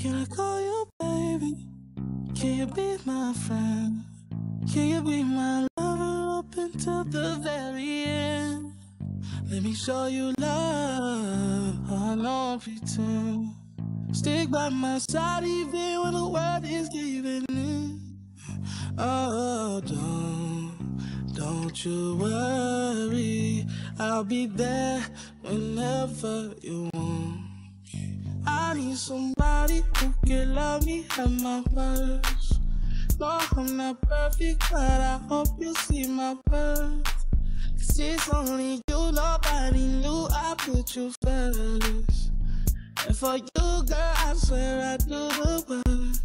Can I call you baby? Can you be my friend? Can you be my lover up until the very end? Let me show you love, I don't pretend. Stick by my side even when the world is giving in. Oh, don't you worry, I'll be there whenever you want. I need somebody who can love me at my worst. No, I'm not perfect, but I hope you see my worth. 'Cause it's only you, nobody knew I put you first. And for you, girl, I swear I do the worst.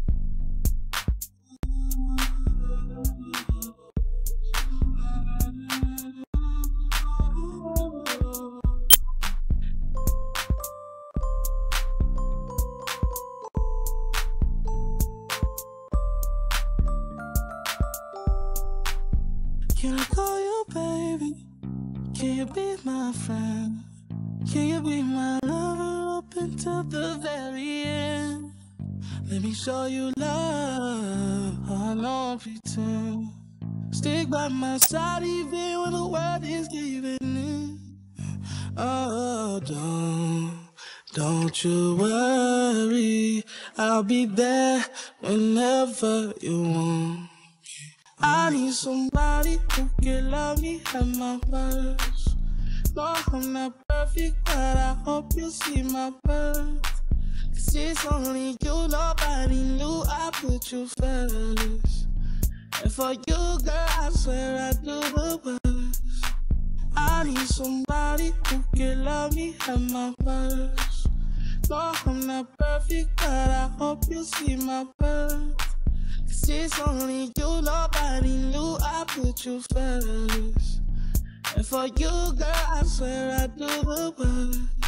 Can I call you baby? Can you be my friend? Can you be my lover up until the very end? Let me show you love, I don't pretend. Stick by my side even when the world is giving in. Oh, don't you worry, I'll be there whenever you want. I need somebody who can love me at my worst. No, I'm not perfect, but I hope you see my worth. 'Cause it's only you, nobody knew I put you first. And for you, girl, I swear I do the worst. I need somebody who can love me at my worst. No, I'm not perfect, but I hope you see my worth. 'Cause it's only you, nobody knew I put you first. And for you, girl, I swear I do the worst.